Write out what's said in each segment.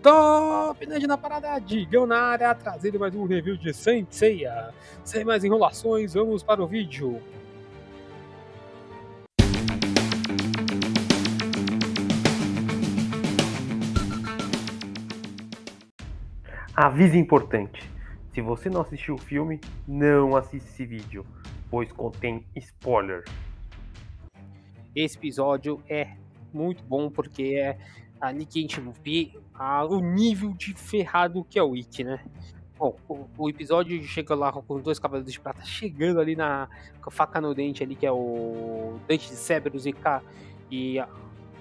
Stop! Nerd na parada, Digão na área, trazendo mais um review de Saint Seiya. Sem mais enrolações, vamos para o vídeo. Aviso importante: se você não assistiu o filme, não assista esse vídeo, pois contém spoiler. Esse episódio é muito bom porque é ali que a gente vê o nível de ferrado que é o Ikki, né? Bom, o episódio chega lá com dois Cavaleiros de Prata chegando ali com a faca no dente ali, que é o Dante de Cerberus e a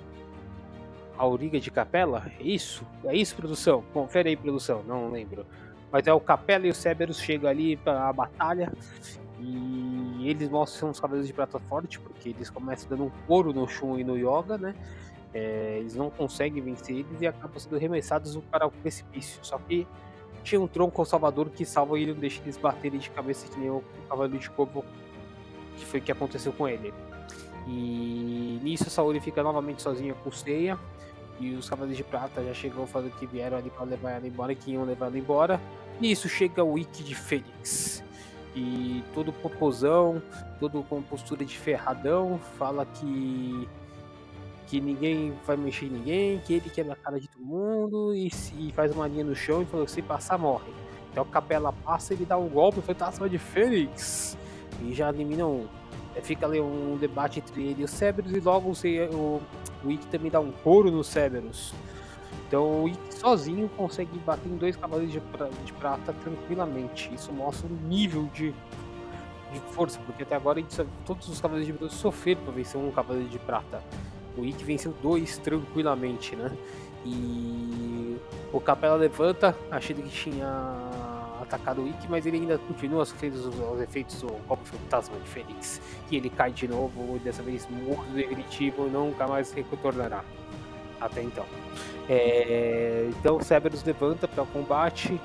Auriga de Capela? É isso? É isso, produção? Confere aí, produção, não lembro. Mas é o Capela e o Cerberus chegam ali para a batalha e eles mostram que são os Cavaleiros de Prata forte, porque eles começam dando um couro no Shun e no Yoga, né? Eles não conseguem vencer eles e acabam sendo arremessados para o precipício. Só que tinha um tronco salvador que salva ele e não deixa eles baterem de cabeça que nem o Cavaleiro de Corvo, que foi o que aconteceu com ele. E nisso a Saori fica novamente sozinha com o Seiya. E os Cavaleiros de Prata já chegam falando que vieram ali para levar ela embora e que iam levar ela embora. Nisso chega o Ikki de Fênix. E todo popozão, todo com postura de ferradão, fala que ninguém vai mexer em ninguém, que ele quebra a cara de todo mundo e faz uma linha no chão e falou que se passar morre. Então o Capela passa e ele dá um golpe fantasma de Fênix e já elimina um. Fica ali um debate entre ele e o Cerberus e logo o Ikki também dá um couro no Cerberus. Então o Ikki sozinho consegue bater em dois Cavaleiros de Prata tranquilamente. Isso mostra um nível de força, porque até agora todos os Cavaleiros de Prata sofreram para vencer um Cavaleiro de Prata. O Ikki venceu dois tranquilamente, né? E o Capela levanta, achando que tinha atacado o Ikki, mas ele ainda continua sofrendo os efeitos do golpe fantasma de Fênix. E ele cai de novo, dessa vez morto definitivo, nunca mais retornará. Até então. Então o Cerberus levanta para o combate.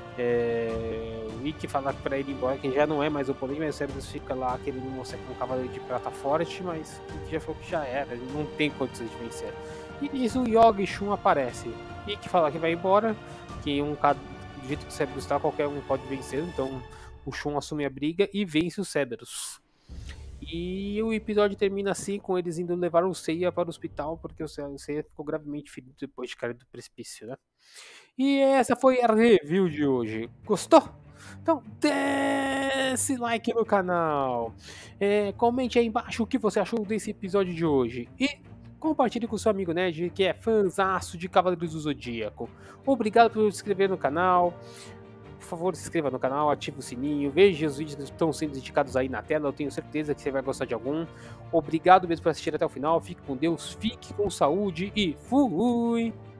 O Ikki fala para ele ir embora, que já não é mais oponente, mas o Cerberus fica lá querendo mostrar que é um Cavaleiro de Prata forte, mas o Ikki já falou que já era, ele não tem condições de vencer. E nisso o Yoga e Shun aparecem. Ikki fala que vai embora, que do jeito que o Cerberus está, qualquer um pode vencer, então o Shun assume a briga e vence o Cerberus. E o episódio termina assim, com eles indo levar o Seiya para o hospital, porque o Seiya ficou gravemente ferido depois de cair do precipício, né? E essa foi a review de hoje. Gostou? Então desce like no canal. Comente aí embaixo o que você achou desse episódio de hoje. E compartilhe com seu amigo nerd que é fãzaço de Cavaleiros do Zodíaco. Obrigado por se inscrever no canal. Por favor, se inscreva no canal, ative o sininho, veja os vídeos que estão sendo indicados aí na tela, eu tenho certeza que você vai gostar de algum. Obrigado mesmo por assistir até o final, fique com Deus, fique com saúde e fui!